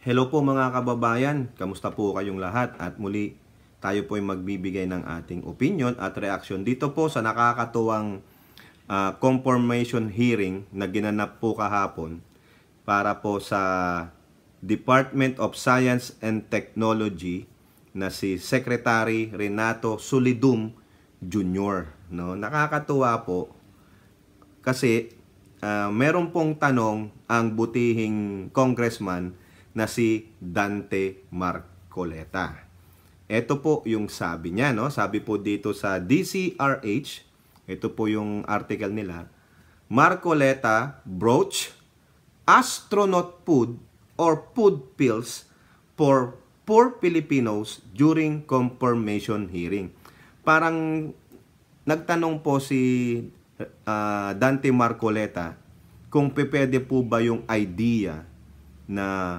Hello po mga kababayan, kamusta po kayong lahat? At muli tayo po ay magbibigay ng ating opinion at reaction dito po sa nakakatuwang confirmation hearing na ginanap po kahapon para po sa Department of Science and Technology na si Secretary Solidum Jr. No? Nakakatuwa po kasi meron pong tanong ang butihing congressman na si Dante Marcoleta. Ito po yung sabi niya, no? Sabi po dito sa DCRH, ito po yung article nila. Marcoleta broach astronaut food or food pills for poor Filipinos during confirmation hearing. Parang nagtanong po si Dante Marcoleta kung pwede po ba yung idea na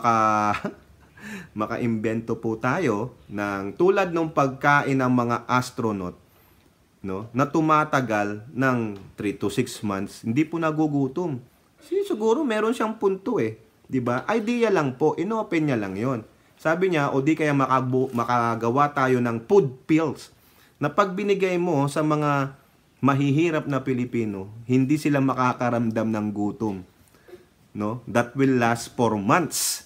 maka-imbento po tayo ng tulad ng pagkain ng mga astronaut, no, na tumatagal ng 3 to 6 months, hindi po nagugutom. Siguro meron siyang punto eh, 'di ba? Idea lang po, inopen niya lang 'yon. Sabi niya, o di kaya makagawa tayo ng food pills na pag binigay mo sa mga mahihirap na Pilipino, hindi sila makakaramdam ng gutom. No? That will last for months.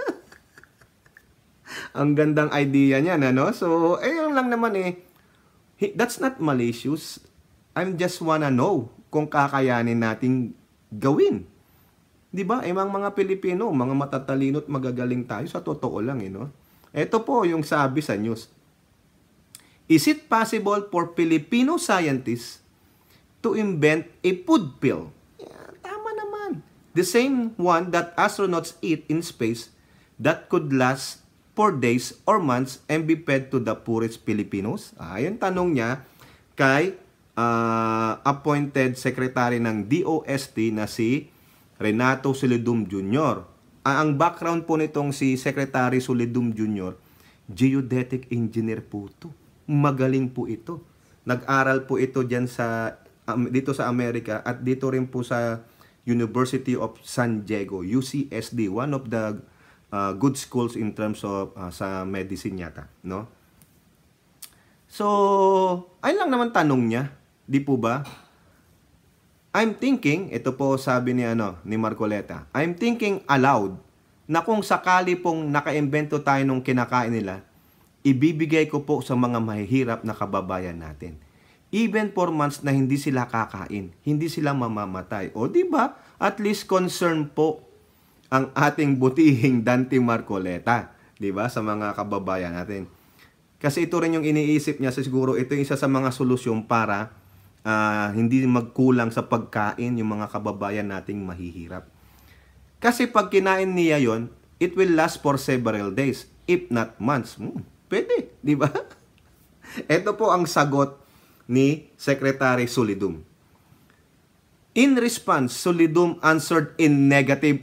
Ang gandang idea niya na, no? So, yun lang naman eh. That's not malicious. I'm just wanna know kung kakayanin nating gawin. 'Di ba? Mga Pilipino, mga matatalino at magagaling tayo, sa totoo lang eh, no? Ito po yung sabi sa news. Is it possible for Filipino scientists to invent a food pill? The same one that astronauts eat in space that could last for days or months and be fed to the poorest Filipinos? Yung tanong niya kay appointed secretary ng DOST na si Solidum Jr. Ang background po nitong si Secretary Solidum Jr., geodetic engineer po ito. Magaling po ito. Nag-aral po ito dyan dito sa Amerika at dito rin po sa University of San Diego, UCSD, one of the good schools in terms of sa medicine yata, no? So, ayun lang naman tanong niya, di po ba? I'm thinking, ito po sabi ni Marcoleta, I'm thinking aloud na kung sakali pong nakaimbento tayo nung kinakain nila, ibibigay ko po sa mga mahihirap na kababayan natin. Even for months na hindi sila kakain, hindi sila mamamatay. O di ba? At least concern po ang ating butihing Dante Marcoleta, di ba? Sa mga kababayan natin. Kasi ito rin yung iniisip niya, siguro ito yung isa sa mga solusyon para hindi magkulang sa pagkain yung mga kababayan nating mahihirap. Kasi pag kinain niya yon, it will last for several days, if not months. Pwede, di ba? Ito po ang sagot ni Secretary Solidum. In response, Solidum answered in negative.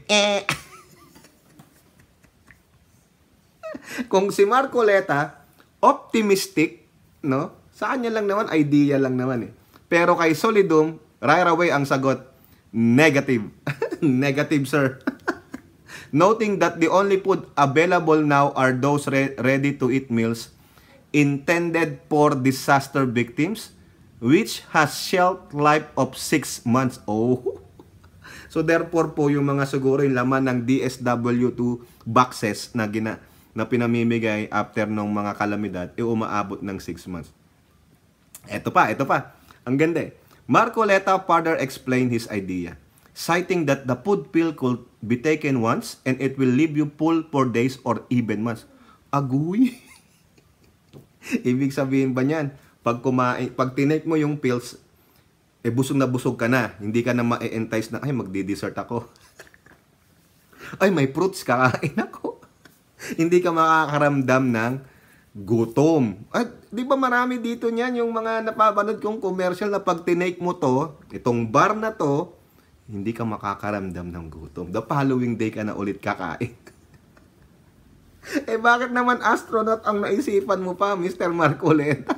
Kung si Marcoleta, optimistic, no? Sa kanya lang naman, idea lang naman eh. Pero kay Solidum, right away ang sagot, negative. Negative, sir. Noting that the only food available now are those ready-to-eat meals intended for disaster victims, which has shelf life of 6 months. Oh. So therefore po yung mga siguro yung laman ng DSW2 boxes na pinamimigay after ng mga kalamidad, umaabot ng 6 months. Ito pa. Ang ganda eh. Marcoleta further explained his idea, citing that the food pill could be taken once and it will leave you full for days or even months. Aguy! Ibig sabihin ba niyan, pag tinake mo yung pills, busog na busog ka na. Hindi ka na ma-entice na, ay, magdi-dessert ako. Ay, may fruits, kakain ako. Hindi ka makakaramdam ng gutom. At di ba marami dito niyan, yung mga napapanood kong commercial na pag tinake mo to, itong bar na to, hindi ka makakaramdam ng gutom. The following day ka na ulit kakain. Bakit naman astronaut ang naisipan mo pa, Mr. Marcoleta?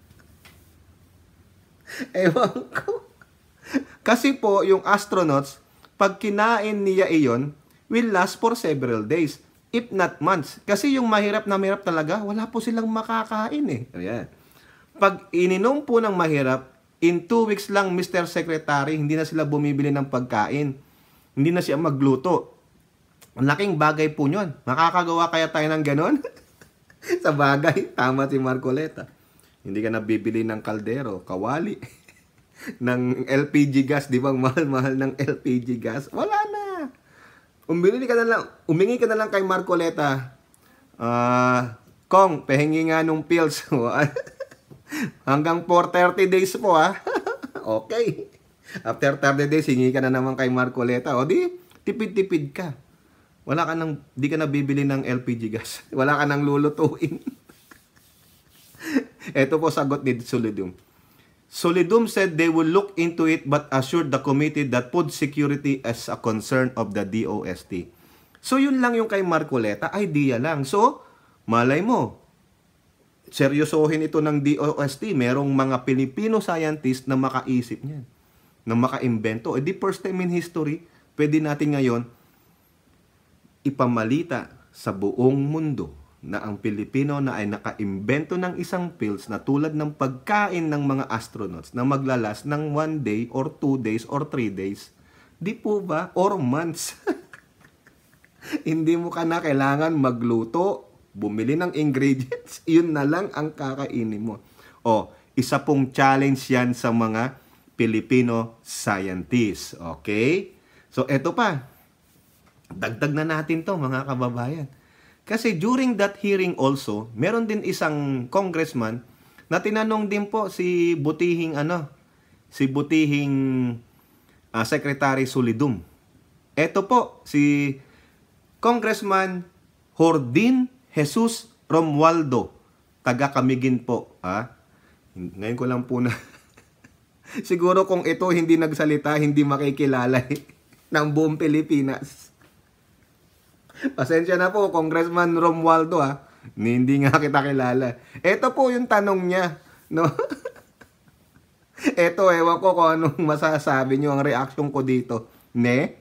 Ewan ko. Kasi po, yung astronauts, pag kinain niya iyon, will last for several days. if not months. Kasi yung mahirap na mahirap talaga, wala po silang makakain eh. Ayan. Pag ininom po ng mahirap, in 2 weeks lang, Mr. Secretary, hindi na sila bumibili ng pagkain. Hindi na siya magluto. Ang laking bagay po yun. Makakagawa kaya tayo ng ganon? Sa bagay, tama si Marcoleta. Hindi ka na bibili ng kaldero, kawali, ng LPG gas, di ba? Mahal-mahal ng LPG gas. Wala na. Umingi ka na lang kay Marcoleta. Kong, pahingi nga nung pills. Hanggang for 30 days po, ha? Okay. After 30 days, hingi ka na naman kay Marcoleta. O di, tipid-tipid ka. Di ka na bibili ng LPG gas. Wala ka nang lulutuin. Ito po sagot ni Solidum. Solidum said they will look into it but assured the committee that food security is a concern of the DOST. So yun lang yung kay Marcoleta, idea lang. So, malay mo, seryosohin ito ng DOST, merong mga Pilipino scientist na makaisip niyan, na makaimbento. E di first time in history, pwede natin ngayon ipamalita sa buong mundo na ang Pilipino na ay nakaimbento ng isang pills na tulad ng pagkain ng mga astronauts na maglalas ng 1 day or 2 days or 3 days. Di po ba? Or months. Hindi mo ka na kailangan magluto, bumili ng ingredients, yun na lang ang kakainin mo. O, isa pong challenge yan sa mga Filipino scientists. Okay? So, eto pa. Dagdag na natin to mga kababayan. Kasi during that hearing also, meron din isang congressman na tinanong din po si butihing Secretary Solidum. Ito po si Congressman Jordin Jesus Romualdo, taga Camiguin po. Ngayon ko lang po na siguro kung ito hindi nagsalita, hindi makikilala ng buong Pilipinas. Pasensya na po, Congressman Romualdo, hindi nga kita kilala. Ito po yung tanong niya, no? Ito, ewan ko kung anong masasabi niyo, ang reaction ko dito. Ne?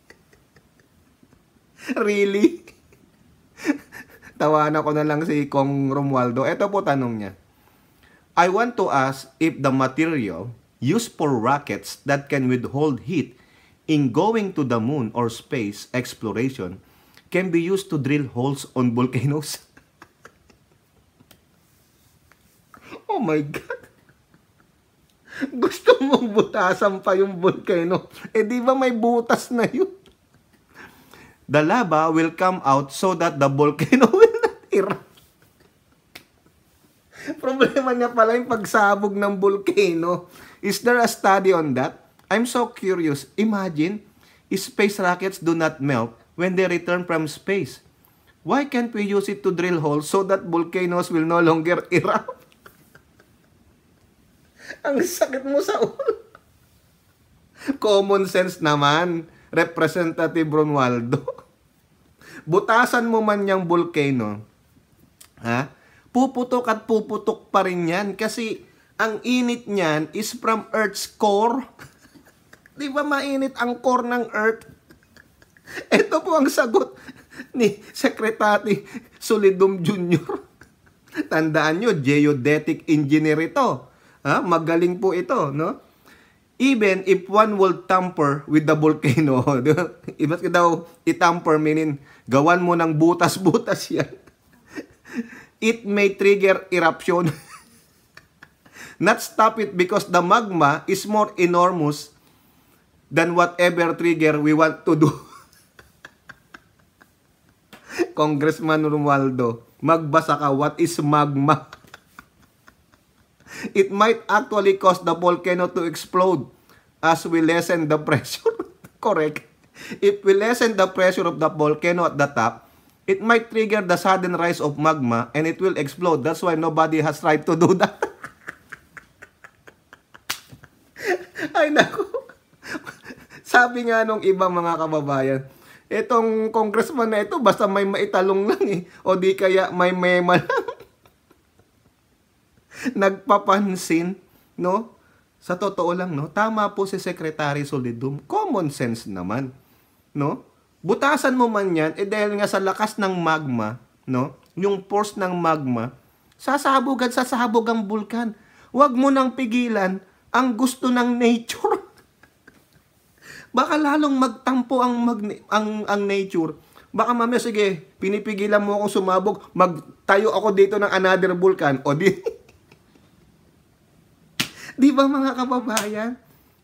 Really? Tawanan ko na lang si Kong Romualdo. Ito po tanong niya. I want to ask if the material used for rockets that can withhold heat in going to the moon or space exploration can be used to drill holes on volcanoes. Oh my God. Gusto mong butasan pa yung volcano. Di ba may butas na yun? The lava will come out so that the volcano will not erupt. Problema niya pala yung pagsabog ng volcano. Is there a study on that? I'm so curious. Imagine, space rockets do not melt when they return from space. Why can't we use it to drill holes so that volcanoes will no longer erupt? Ang sakit mo sa ulo. Common sense naman, Representative Romualdo. Butasan mo man yung volcano, puputok at puputok pa rin yan kasi ang init niyan is from Earth's core. Di ba mainit ang core ng Earth? Ito po ang sagot ni Secretary Solidum Jr. Tandaan nyo, geodetic engineer ito. Magaling po ito, no? Even if one will tamper with the volcano, ibig daw itamper, meaning gawan mo ng butas-butas yan, it may trigger eruption. Not stop it because the magma is more enormous than whatever trigger we want to do. Congressman Romualdo, magbasa ka, what is magma? It might actually cause the volcano to explode as we lessen the pressure. Correct. If we lessen the pressure of the volcano at the top, it might trigger the sudden rise of magma and it will explode. That's why nobody has tried to do that. Ay naku. Sabi nga nung ibang mga kababayan, itong congressman na ito, basta may maitalong lang o di kaya may mema lang. Nagpapansin, no? Sa totoo lang, no? Tama po si Secretary Solidum. Common sense naman, no? Butasan mo man yan, dahil nga sa lakas ng magma, no? Yung force ng magma, sasabog at sasabog ang bulkan. Huwag mo nang pigilan ang gusto ng nature. Baka lalong magtampo ang nature. Baka mamaya, sige, pinipigilan mo akong sumabog, magtayo ako dito ng another vulkan. O di, di ba mga kababayan?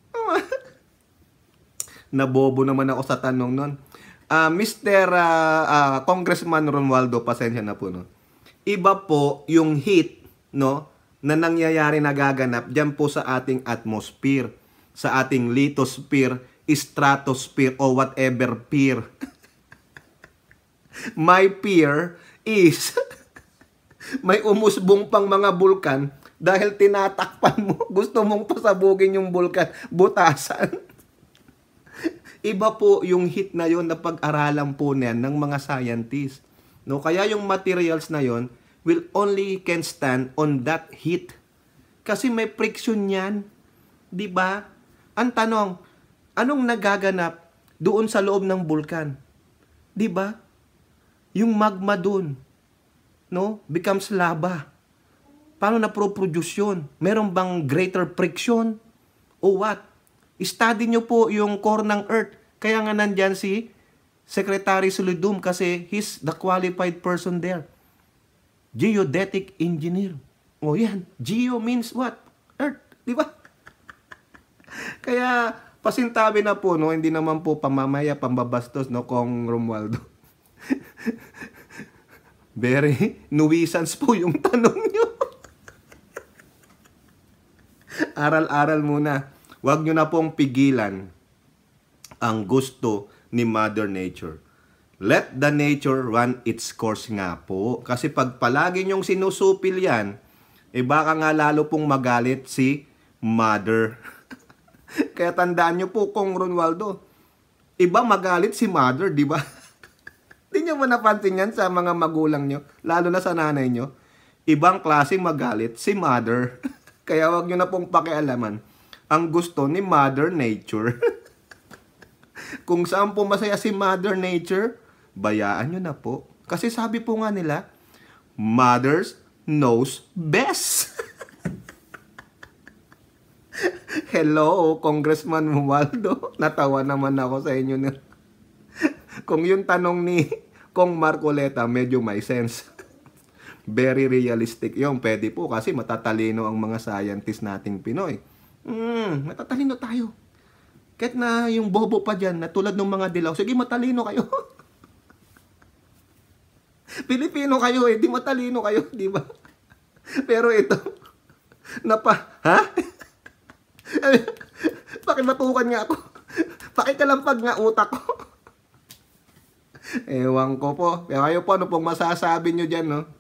Nabobo naman ako sa tanong nun. Mr. Congressman Romualdo, pasensya na po, no? Iba po yung heat, no, na nangyayari, nagaganap dyan po sa ating atmosphere, sa ating lithosphere, stratosphere, o whatever peer. My peer is may umusbong pang mga bulkan dahil tinatakpan mo. Gusto mong pasabugin yung bulkan, butasan. Iba po yung heat na yon na pag-aralan po niyan ng mga scientists. No, kaya yung materials na yon will only can stand on that heat. Kasi may friction yan. 'Di ba? Ang tanong, anong nagaganap doon sa loob ng bulkan? 'Di ba? Yung magma doon, no, becomes lava. Paano na-produce yun? Meron bang greater friction? O what? Study nyo po yung core ng Earth. Kaya nga nandyan si Secretary Solidum kasi he's the qualified person there. Geodetic engineer. O yan, geo means what? Earth, di ba? Kaya pasintabi na po, no, hindi naman po pamamaya, pambabastos, no, Kong Romualdo. Very nuisance po yung tanong nyo. Aral-aral muna. Huwag nyo na pong pigilan ang gusto ni Mother Nature. Let the nature run its course nga po. Kasi pag palagi nyong sinusupil yan, baka nga lalo pong magalit si Mother. Kaya tandaan nyo po, Kong Romualdo, iba magalit si Mother, di ba? Hindi nyo ba napansin yan sa mga magulang nyo? Lalo na sa nanay nyo. Ibang klaseng magalit si Mother. Kaya wag nyo na pong pakialaman ang gusto ni Mother Nature. Kung saan po masaya si Mother Nature, bayaan nyo na po. Kasi sabi po nga nila, mothers knows best. Hello, Congressman Romualdo. Natawa naman ako sa inyo. Kung yung tanong ni Kong Marcoleta, medyo may sense. Very realistic yung pwede po kasi matatalino ang mga scientist nating Pinoy. Matatalino tayo. Kahit na yung bobo pa dyan, na tulad ng mga dilaw, sige matalino kayo. Pilipino kayo di matalino kayo, di ba? Pero ito, ha? Pakibatukan nga ako. Pakikalampag nga utak ko. Ewan ko po. Pero kayo po, ano pong masasabi nyo dyan, no?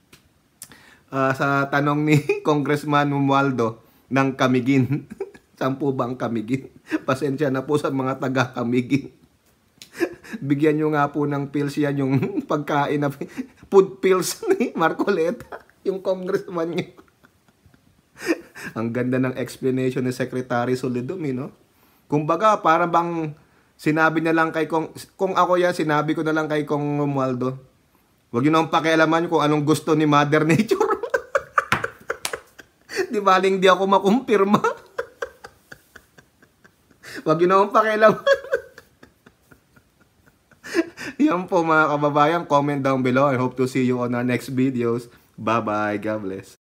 Sa tanong ni Congressman Romualdo ng Camiguin. Saan po ba ang Camiguin? Pasensya na po sa mga taga-Camiguin. Bigyan nyo nga po ng pills yan, yung pagkain na food pills ni Marcoleta, yung congressman nyo. Ang ganda ng explanation ni Secretary Solidum, no? Kumbaga, para bang sinabi na lang kay kung ako yan, sinabi ko na lang kay Kong Romualdo, huwag yun nang pakialaman kung anong gusto ni Mother Nature. Di baling di ako makumpirma. Huwag yun nang pakialaman. Yan po mga kababayan, comment down below. I hope to see you on our next videos. Bye-bye. God bless.